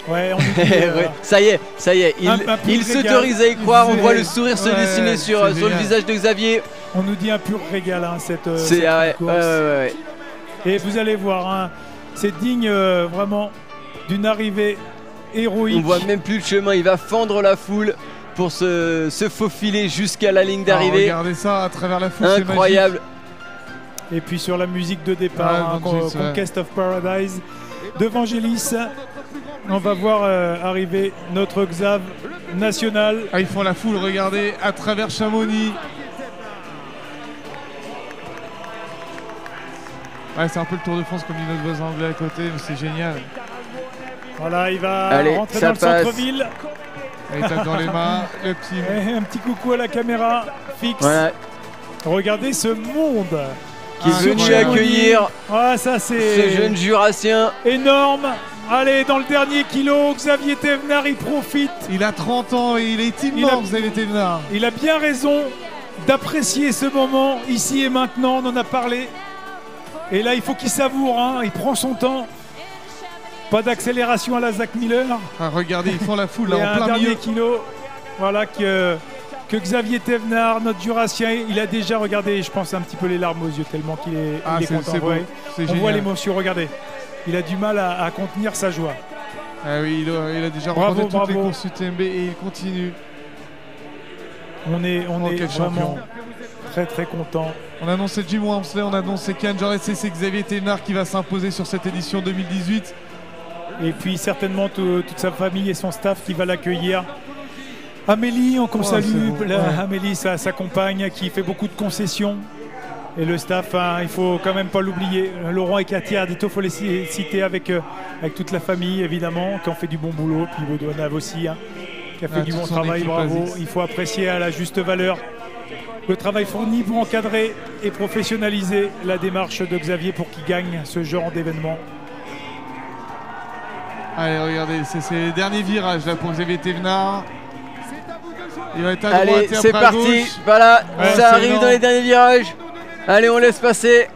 Ouais, on nous dit, ouais, ça y est, il s'autorise à y croire, on voit le sourire se dessiner sur le visage de Xavier. On nous dit un pur régal, hein, cette course. Ouais. Et vous allez voir, hein, c'est digne vraiment d'une arrivée héroïque. On voit même plus le chemin, il va fendre la foule pour se faufiler jusqu'à la ligne d'arrivée. Regardez ça à travers la foule, incroyable. Et puis sur la musique de départ, Conquest of Paradise de Vangelis, on va voir arriver notre Xav national. Ah, ils font la foule, regardez, à travers Chamonix. Ouais, c'est un peu le Tour de France comme dit notre voisin anglais à côté, mais c'est génial. Voilà, il va rentrer dans le centre-ville. Il tape dans les mains, le petit... Un petit coucou à la caméra fixe. Ouais. Regardez ce monde qui est venu accueillir ce jeune jurassien. Énorme. Allez, dans le dernier kilo, Xavier Thévenard, il profite. Il a 30 ans et il est immense, Xavier Thévenard. Il a bien raison d'apprécier ce moment, ici et maintenant, on en a parlé. Et là, il faut qu'il savoure, hein. Il prend son temps. Pas d'accélération à la Zach Miller. Ah, regardez, ils font la foule là, en plein dernier milieu. Kilo. Voilà que Xavier Thévenard, notre jurassien, il a déjà regardé, je pense, un petit peu les larmes aux yeux, tellement qu'il est content. On voit l'émotion, regardez. Il a du mal à contenir sa joie. Ah oui, il a déjà remporté toutes les courses UTMB et il continue. On est vraiment très content. On a annoncé Jim Walmsley, on a annoncé Kian Jornet, c'est Xavier Thévenard qui va s'imposer sur cette édition 2018. Et puis certainement toute sa famille et son staff qui va l'accueillir. Amélie, on salue Amélie, sa compagne, qui fait beaucoup de concessions. Et le staff, hein, il faut quand même pas l'oublier. Laurent et Katia Ardito, il faut les citer avec toute la famille, évidemment, qui ont fait du bon boulot. Puis Baudouanav aussi, hein, qui a fait du bon travail, bravo. Il faut apprécier à la juste valeur le travail fourni pour encadrer et professionnaliser la démarche de Xavier pour qu'il gagne ce genre d'événement. Allez, regardez, c'est les derniers virages là pour Xavier Thévenard. Il va être à droite. Allez, c'est parti. Voilà, ça arrive dans les derniers virages. Allez, on laisse passer.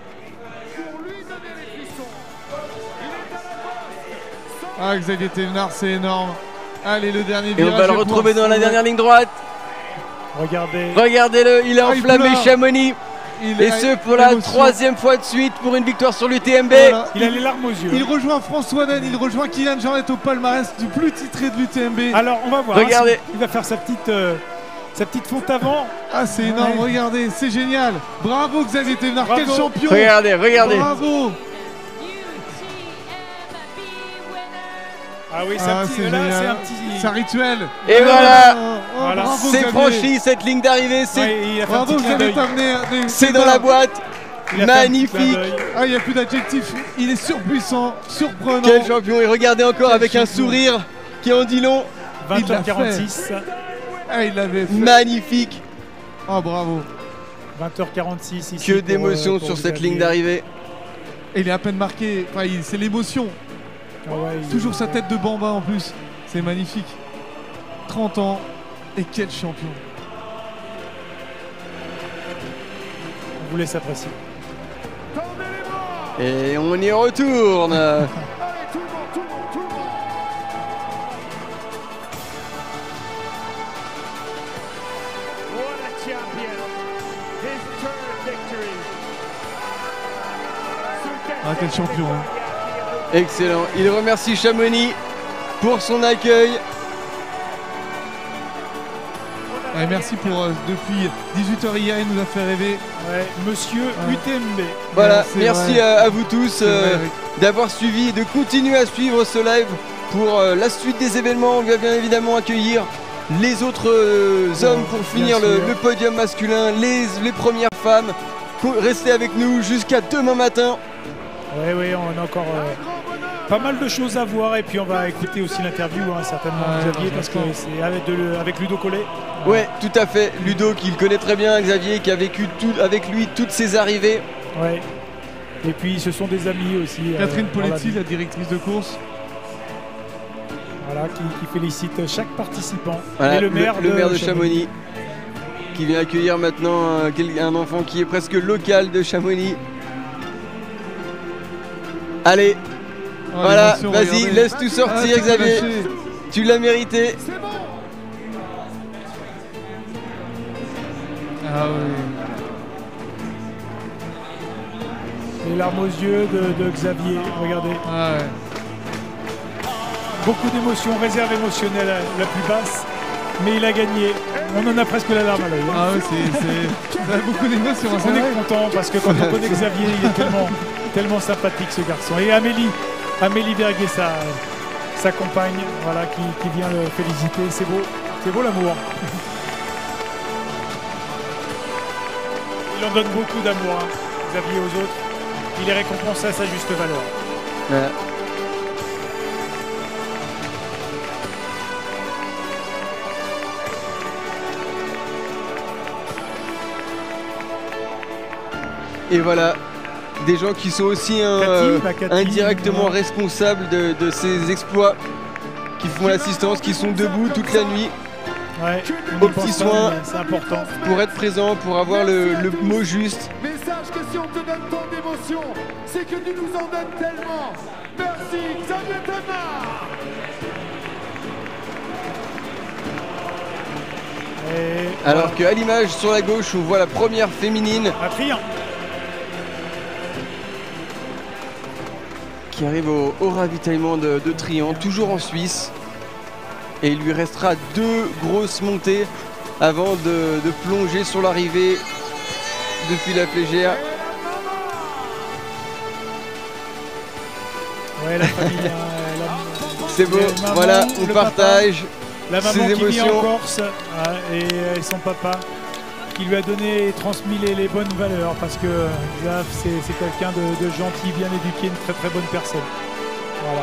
Ah, Xavier Thévenard, c'est énorme. Allez, le dernier virage. Et on va le retrouver dans la dernière ligne droite. Regardez-le, il a enflammé Chamonix. Et ce pour la troisième fois de suite pour une victoire sur l'UTMB. Voilà. Il a les larmes aux yeux. Il rejoint François Den, il rejoint Kylian Jornet au palmarès du plus titré de l'UTMB. Alors on va voir. Regardez. Il va faire sa petite fonte avant. Ah, c'est énorme, regardez, c'est génial. Bravo Xavier Thévenard, quel champion. Regardez. Bravo. Ah oui, c'est un petit... C'est un rituel. Et voilà, c'est franchi cette ligne d'arrivée. Bravo, vous avez amené. C'est dans la boîte. Magnifique. Ah, il n'y a plus d'adjectif. Il est surpuissant, surprenant. Quel champion. Et regardez encore avec un sourire qui en dit long. 20h46. Ah, il l'avait fait. Magnifique. Oh, bravo. 20h46 ici. Que d'émotion sur cette ligne d'arrivée. Il est à peine marqué. Enfin, c'est l'émotion. Toujours sa tête de bambin en plus. C'est magnifique. 30 ans. Et quel champion. On vous laisse apprécier. Et on y retourne. Ah, quel champion, hein. Excellent. Il remercie Chamonix pour son accueil. Ouais, merci pour depuis 18h hier, il nous a fait rêver. Ouais, monsieur UTMB. Voilà, merci à vous tous d'avoir suivi, de continuer à suivre ce live pour la suite des événements. On va bien évidemment accueilir les autres hommes pour finir le podium masculin, les premières femmes. Restez avec nous jusqu'à demain matin. Oui, on a encore pas mal de choses à voir et puis on va écouter aussi l'interview certainement Xavier parce que c'est avec Ludo Collet. Ouais, tout à fait. Ludo qui le connaît très bien, Xavier qui a vécu avec lui toutes ses arrivées. Ouais. Et puis ce sont des amis aussi. Catherine Poletti, la directrice de course. Voilà, qui félicite chaque participant. Voilà, et le maire de Chamonix qui vient accueillir maintenant un enfant qui est presque local de Chamonix. Allez, Voilà, vas-y, laisse tout sortir, Xavier. Tu l'as mérité. Ah oui. Les larmes aux yeux de Xavier, regardez. Ah ouais. Beaucoup d'émotions, réserve émotionnelle la plus basse, mais il a gagné. On en a presque la larme à l'œil. Ah oui, ça a beaucoup d'émotions. On est content parce que quand on connaît Xavier, il est tellement sympathique ce garçon. Et Amélie Verguet, sa compagne, voilà, qui vient le féliciter. C'est beau l'amour. Il en donne beaucoup d'amour, hein, Xavier, aux autres. Il est récompensé à sa juste valeur. Ouais. Et voilà, des gens qui sont aussi indirectement responsables de ces exploits, qui font l'assistance, qui sont debout toute la nuit, ouais, aux petits soins, c'est important. Pour être présent, pour avoir le mot juste. Mais sache que si on te donne tant d'émotions, c'est que tu nous en donnes tellement. Merci, Xavier Thévenard. Alors qu'à l'image sur la gauche, on voit la première féminine. Un triangle. Qui arrive au ravitaillement de Trian, toujours en Suisse. Et il lui restera 2 grosses montées avant de plonger sur l'arrivée depuis la Flégère. Ouais, la famille. C'est beau, voilà, on partage la maman ses qui vit en émotions. Corse et son papa qui lui a donné et transmis les bonnes valeurs parce que Xav c'est quelqu'un de gentil, bien éduqué, une très très bonne personne. Voilà.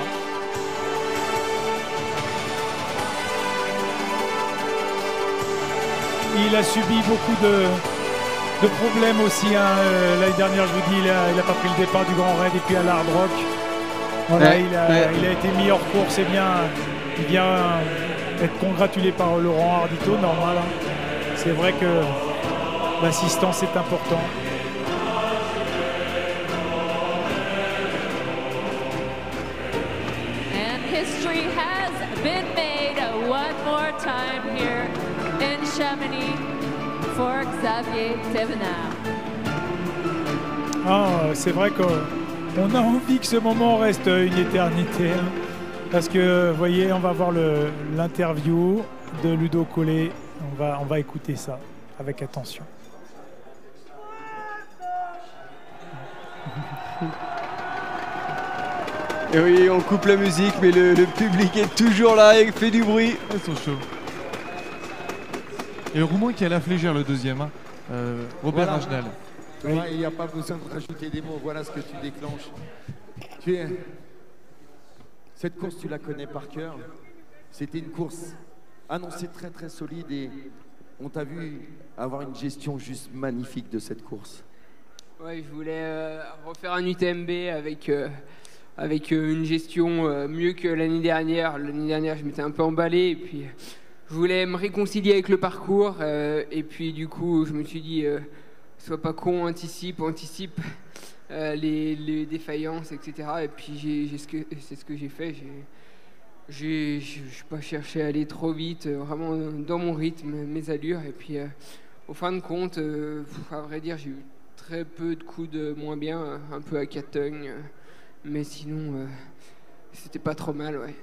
Il a subi beaucoup de problèmes aussi. Hein. L'année dernière, je vous dis, il n'a pas pris le départ du Grand Raid et puis à l'Hard Rock. Voilà, Ouais, il a été mis hors course et il vient être congratulé par Laurent Ardito, normal. Hein. C'est vrai que l'assistance est important. And history has been made one more time here in Chamonix for Xavier Thévenard. Ah, c'est vrai qu'on a envie que ce moment reste une éternité. Hein, parce que, vous voyez, on va voir l'interview de Ludo Collet. On va écouter ça avec attention. Et oui, on coupe la musique, mais le public est toujours là et fait du bruit. Ils sont chauds. Et le Roumain qui a la Flégère, le deuxième, hein. Robert Rajnal. Oui. Il n'y a pas besoin de rajouter des mots, voilà ce que tu déclenches. Cette course, tu la connais par cœur. C'était une course annoncée très très solide et on t'a vu avoir une gestion juste magnifique de cette course. Ouais, je voulais refaire un UTMB avec une gestion mieux que l'année dernière. L'année dernière, je m'étais un peu emballé et puis je voulais me réconcilier avec le parcours. Et puis du coup, je me suis dit, sois pas con, anticipe les défaillances, etc. Et puis c'est ce que j'ai fait. Je n'ai pas cherché à aller trop vite, vraiment dans mon rythme, mes allures. Et puis au fin de compte, à vrai dire, j'ai eu très peu de coups de moins bien, un peu à Catogne. Mais sinon, c'était pas trop mal, ouais.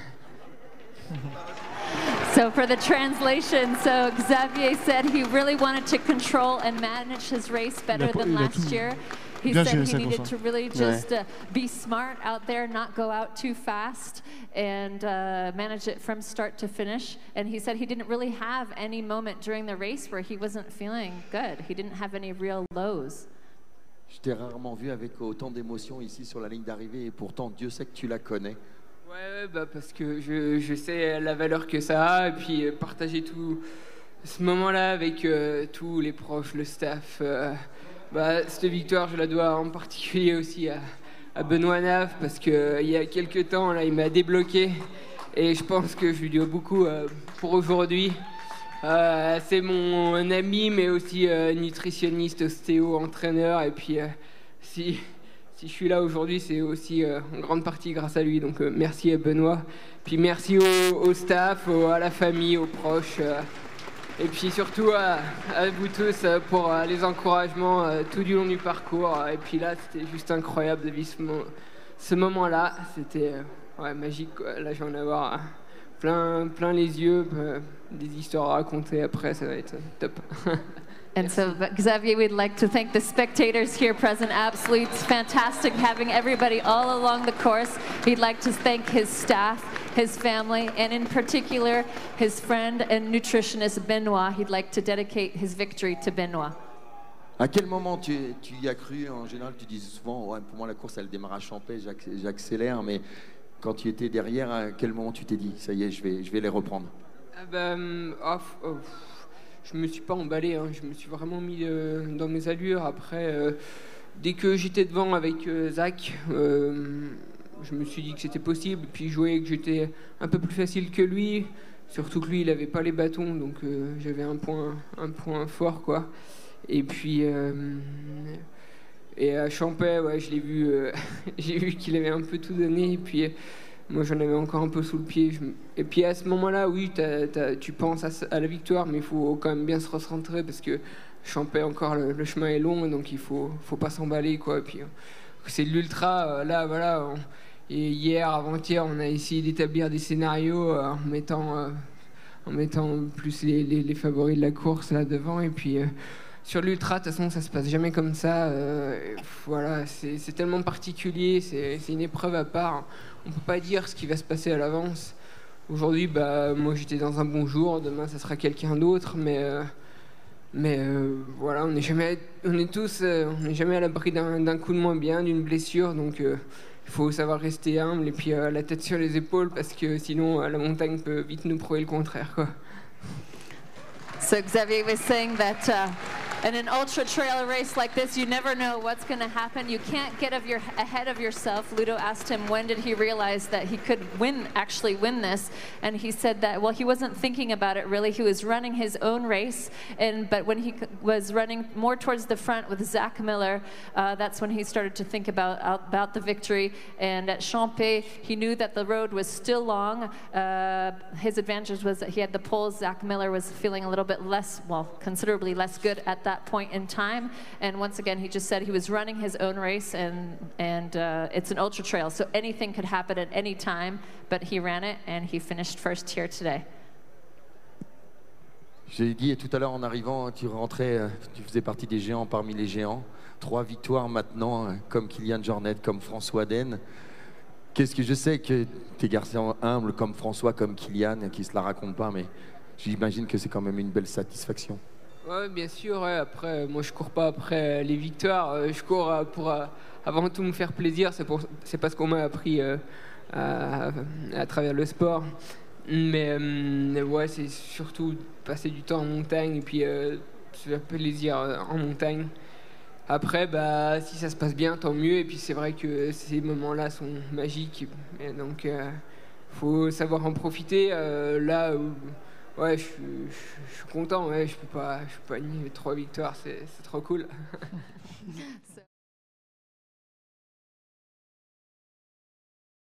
So for the translation, so Xavier said he really wanted to control and manage his race better than last year. He said he needed to really just be smart out there, not go out too fast, and manage it from start to finish. And he said he didn't really have any moment during the race where he wasn't feeling good. He didn't have any real lows. Je t'ai rarement vu avec autant d'émotions ici sur la ligne d'arrivée et pourtant Dieu sait que tu la connais. Ouais, bah parce que je sais la valeur que ça a et puis partager tout ce moment-là avec tous les proches, le staff. Cette victoire, je la dois en particulier aussi à Benoît Naf parce qu'il y a quelques temps, là, il m'a débloqué et je pense que je lui dois beaucoup pour aujourd'hui. C'est mon ami, mais aussi nutritionniste, ostéo, entraîneur. Et puis, si si je suis là aujourd'hui, c'est aussi en grande partie grâce à lui. Donc merci à Benoît. Puis merci au staff, à la famille, aux proches. Et puis surtout à vous tous pour les encouragements tout du long du parcours. Et puis là, c'était juste incroyable de vivre ce moment-là. C'était magique, quoi. Là, je vais en avoir plein les yeux, des histoires à raconter après, ça va être top. And so, Xavier, we'd like to thank the spectators here present. Absolutely fantastic having everybody all along the course. He'd like to thank his staff, his family, and in particular, his friend and nutritionist, Benoît. He'd like to dedicate his victory to Benoît. À quel moment tu y as cru? En général, tu dis souvent, ouais, pour moi, la course, elle démarre à Champais, j'accélère, mais quand tu étais derrière, à quel moment tu t'es dit, ça y est, je vais les reprendre? Je me suis pas emballé, hein. Je me suis vraiment mis dans mes allures. Après, dès que j'étais devant avec Zach, je me suis dit que c'était possible. Puis je voyais que j'étais un peu plus facile que lui. Surtout que lui, il avait pas les bâtons, donc j'avais un point fort, quoi. Et puis, et à Champais, ouais, je l'ai vu, j'ai vu qu'il avait un peu tout donné. Et puis, moi, j'en avais encore un peu sous le pied. Et puis à ce moment-là, oui, tu penses à la victoire, mais il faut quand même bien se recentrer parce que Champais, encore, le chemin est long, donc il faut pas s'emballer, quoi. Et puis c'est de l'ultra, là, voilà. Et hier, avant-hier, on a essayé d'établir des scénarios en mettant plus les favoris de la course là devant. Et puis sur l'ultra, de toute façon, ça se passe jamais comme ça. Voilà, c'est tellement particulier, c'est une épreuve à part. On peut pas dire ce qui va se passer à l'avance. Aujourd'hui, moi j'étais dans un bon jour, demain ça sera quelqu'un d'autre, mais voilà, on n'est jamais à l'abri d'un coup de moins bien, d'une blessure, donc il faut savoir rester humble et puis la tête sur les épaules parce que sinon la montagne peut vite nous prouver le contraire, quoi. So Xavier was saying that in an ultra trail race like this, you never know what's going to happen. You can't get ahead of yourself. Ludo asked him when did he realize that he could actually win this, and he said that, well, he wasn't thinking about it really. He was running his own race, but when he was running more towards the front with Zach Miller, that's when he started to think about the victory. And at Champais, he knew that the road was still long. His advantage was that he had the poles. Zach Miller was feeling a little bit considerably less good at that point in time, and once again he just said he was running his own race, and it's an ultra trail, so anything could happen at any time, but he ran it and he finished first here today. J'ai dit tout à l'heure en arrivant, tu faisais partie des géants parmi les géants. 3 victoires maintenant, comme Kilian Jornet, comme François Den. Qu'est-ce que je sais que tes garçons humbles comme François, comme Kilian, qui se la racontent pas, mais j'imagine que c'est quand même une belle satisfaction. Ouais, bien sûr. Ouais. Après, moi, je cours pas après les victoires. Je cours pour avant tout me faire plaisir. C'est parce qu'on m'a appris à travers le sport. Mais ouais, c'est surtout passer du temps en montagne et puis se faire plaisir en montagne. Après, si ça se passe bien, tant mieux. Et puis c'est vrai que ces moments-là sont magiques. Et donc, faut savoir en profiter. Là où ouais, je suis content, ouais, je peux pas nier 3 victoires, c'est trop cool.